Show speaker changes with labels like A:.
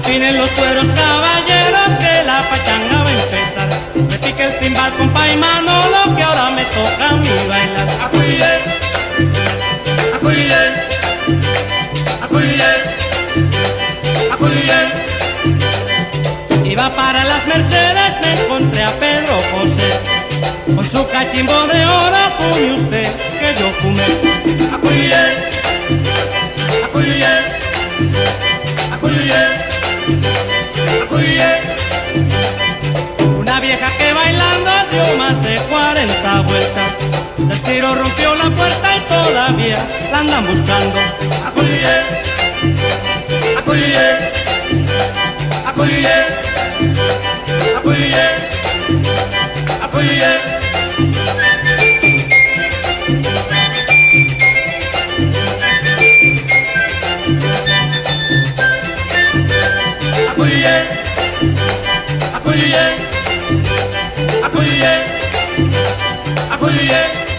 A: Afinen los cueros, caballeros, que la pachanga va a empezar. Me pique el timbal, compa y Manolo, que ahora me toca a mí bailar.
B: Acuye, acuye, acuye, acuye.
A: Iba para las Mercedes, me encontré a Pedro José. Con su cachimbo de oro, fume usted, que yo fumé.
B: Acuye, acuye, acuye, acuye.
A: Una vieja que bailando dio más de 40 vueltas. Del tiro rompió la puerta y todavía la andan buscando.
B: Acuye, acuye, acuye, acuye, acuye. Acuye, acuye, acuye, acuye.